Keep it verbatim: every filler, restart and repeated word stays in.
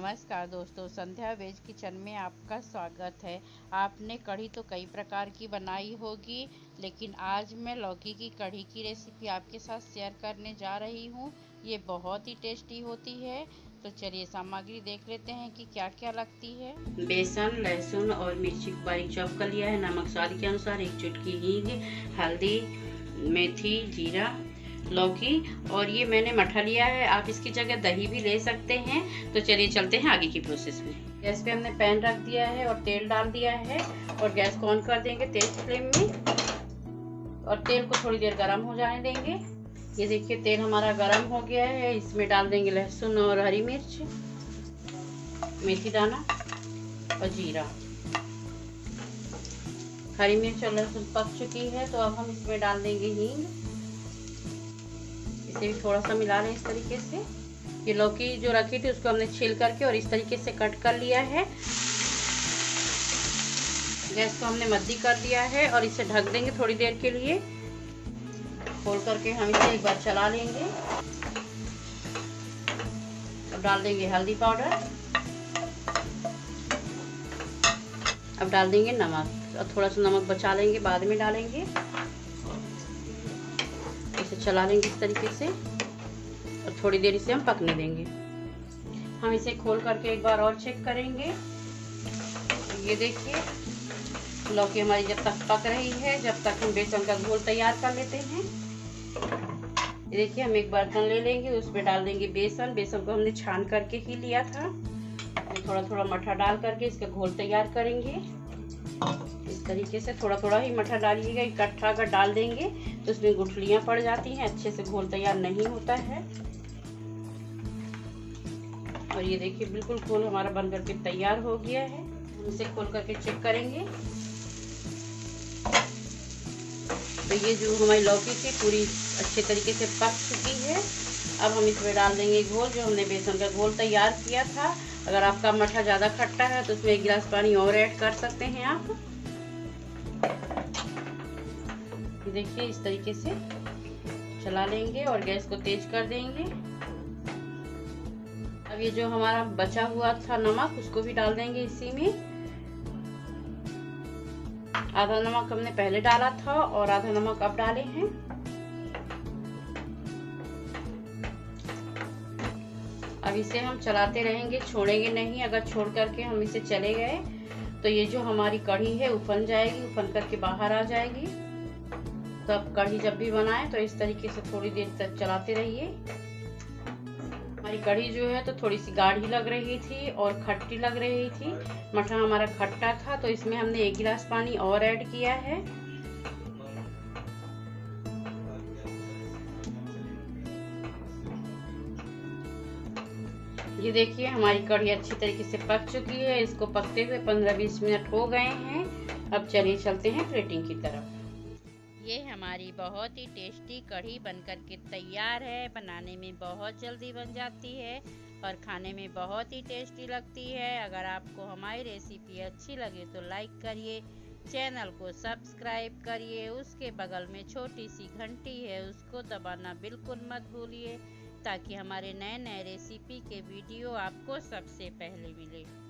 नमस्कार दोस्तों, संध्या veg kitchen में आपका स्वागत है। आपने कढ़ी तो कई प्रकार की बनाई होगी, लेकिन आज मैं लौकी की कढ़ी की रेसिपी आपके साथ शेयर करने जा रही हूँ। ये बहुत ही टेस्टी होती है। तो चलिए सामग्री देख लेते हैं कि क्या क्या लगती है। बेसन, लहसुन और मिर्ची को बारीक चॉप कर लिया है। नमक स्वाद के अनुसार, एक चुटकी हींग, हल्दी, मेथी, जीरा, लौकी और ये मैंने मठा लिया है। आप इसकी जगह दही भी ले सकते हैं। तो चलिए चलते हैं आगे की प्रोसेस में। गैस पे हमने पैन रख दिया है और तेल डाल दिया है और गैस को ऑन कर देंगे तेज फ्लेम में और तेल को थोड़ी देर गर्म हो जाने देंगे। ये देखिए तेल हमारा गर्म हो गया है। इसमें डाल देंगे लहसुन और हरी मिर्च, मेथी दाना और जीरा। हरी मिर्च और लहसुन पक चुकी है तो अब हम इसमें डाल देंगे हींग। इसे भी थोड़ा सा मिला लें इस तरीके से। ये लौकी जो रखी थी उसको हमने छील करके और इस तरीके से कट कर लिया है। गैस को हमने मध्य कर दिया है और इसे ढक देंगे थोड़ी देर के लिए। खोल करके हम इसे एक बार चला लेंगे। अब डाल देंगे हल्दी पाउडर। अब डाल देंगे नमक और थोड़ा सा नमक बचा लेंगे, बाद में डालेंगे। इसे चला लेंगे इस तरीके से और थोड़ी देर इसे हम पकने देंगे। हम इसे खोल करके एक बार और चेक करेंगे। ये देखिए लौकी हमारी जब तक पक रही है, जब तक हम बेसन का घोल तैयार कर लेते हैं। ये देखिए हम एक बर्तन ले लेंगे, उसमें डाल देंगे बेसन। बेसन को हमने छान करके ही लिया था। थोड़ा थोड़ा मठा डाल करके इसका घोल तैयार करेंगे। इस तरीके से थोड़ा थोड़ा ही मठा डालिएगा। इकट्ठा अगर डाल देंगे तो उसमें गुठलियां पड़ जाती हैं, अच्छे से घोल तैयार नहीं होता है। और ये देखिए बिल्कुल घोल हमारा बन करके तैयार हो गया है। हम इसे खोल करके चेक करेंगे। तो ये जो हमारी लौकी थी पूरी अच्छे तरीके से पक चुकी है। अब हम इसमें डाल देंगे घोल, जो हमने बेसन का घोल तैयार किया था। अगर आपका मठा ज़्यादा खट्टा है तो उसमें एक गिलास पानी और ऐड कर सकते हैं आप। ये देखिए इस तरीके से चला लेंगे और गैस को तेज कर देंगे। अब ये जो हमारा बचा हुआ था नमक, उसको भी डाल देंगे इसी में। आधा नमक हमने पहले डाला था और आधा नमक अब डाले हैं। अब इसे हम चलाते रहेंगे, छोड़ेंगे नहीं। अगर छोड़ करके हम इसे चले गए तो ये जो हमारी कढ़ी है उफन जाएगी, उफन करके बाहर आ जाएगी। तो अब कढ़ी जब भी बनाएं तो इस तरीके से थोड़ी देर तक चलाते रहिए। हमारी कढ़ी जो है तो थोड़ी सी गाढ़ी लग रही थी और खट्टी लग रही थी। मठा हमारा खट्टा था तो इसमें हमने एक गिलास पानी और ऐड किया है। ये देखिए हमारी कढ़ी अच्छी तरीके से पक चुकी है। इसको पकते हुए पंद्रह बीस मिनट हो गए हैं। अब चलिए चलते हैं प्लेटिंग की तरफ। ये हमारी बहुत ही टेस्टी कढ़ी बनकर के तैयार है। बनाने में बहुत जल्दी बन जाती है और खाने में बहुत ही टेस्टी लगती है। अगर आपको हमारी रेसिपी अच्छी लगे तो लाइक करिए, चैनल को सब्सक्राइब करिए। उसके बगल में छोटी सी घंटी है, उसको दबाना बिल्कुल मत भूलिए, ताकि हमारे नए नए रेसिपी के वीडियो आपको सबसे पहले मिले।